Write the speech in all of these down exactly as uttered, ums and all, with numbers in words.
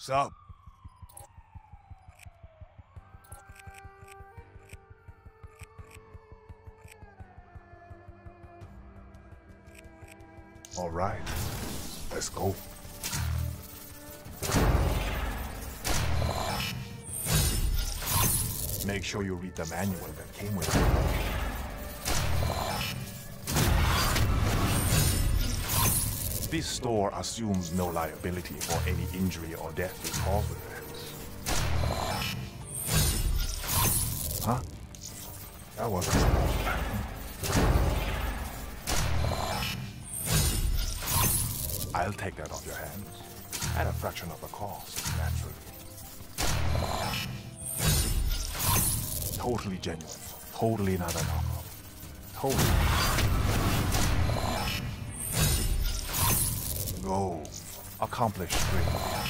Sup? All right, let's go. Make sure you read the manual that came with it. This store assumes no liability for any injury or death you cause with it. Huh? That wasn't supposed to happen. I'll take that off your hands. At a fraction of the cost, naturally. Totally genuine. Totally not a knockoff. Totally. Go. Accomplish great.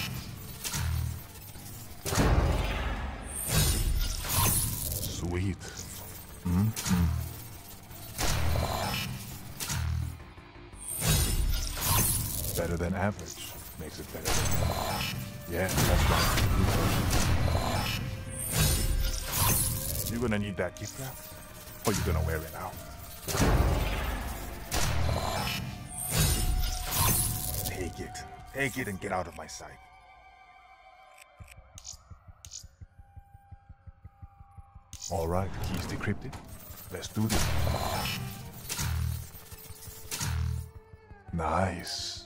Sweet. Mm-hmm. Better than average makes it better than average. Yeah, that's right. You gonna need that gift wrap? Or you gonna wear it out? Take it. Take it and get out of my sight. All right, keys decrypted. Let's do this. Nice.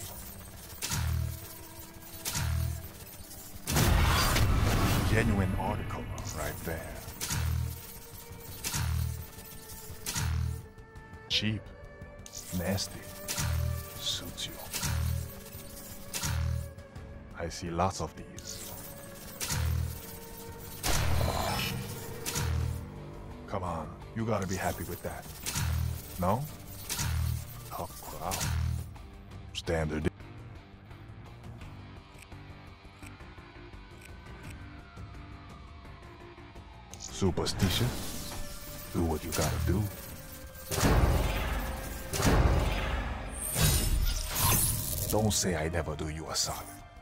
Genuine article right there. Cheap. Nasty. Suits you. I see lots of these. Come on, you gotta be happy with that. No? Tough crowd. Standard. Superstitious? Do what you gotta do. Don't say I never do you a solid.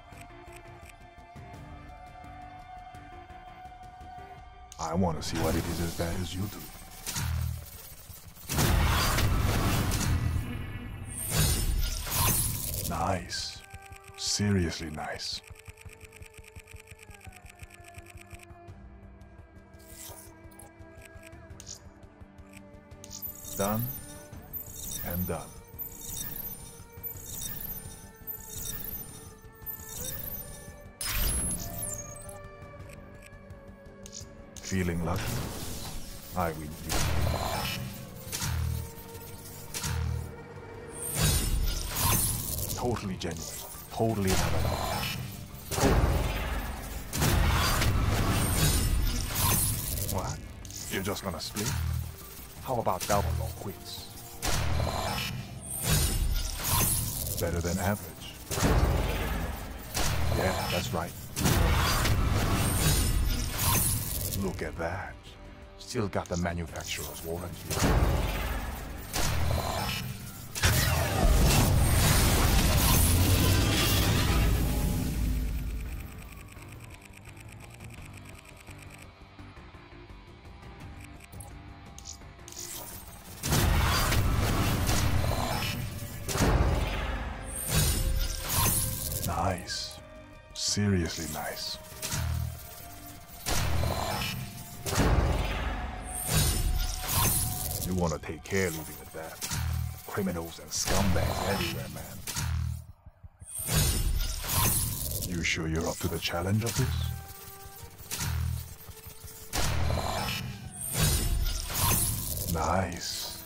I want to see what it is as bad as you do. Nice. Seriously nice. Done and done. Feeling lucky? I win you. Totally genuine. Totally not at all. What? You're just gonna split? How about double or quits? Better than average. Yeah, that's right. Look at that. Still got the manufacturer's warranty. Nice. Seriously nice. You want to take care leaving it that. Criminals and scumbags everywhere, man. You sure you're up to the challenge of this? Nice.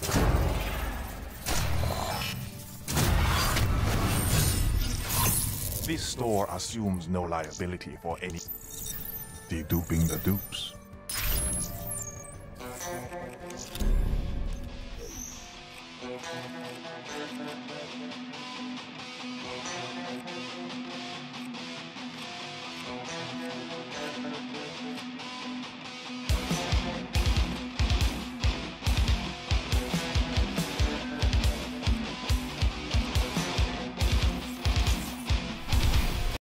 This store assumes no liability for any deduping the dupes.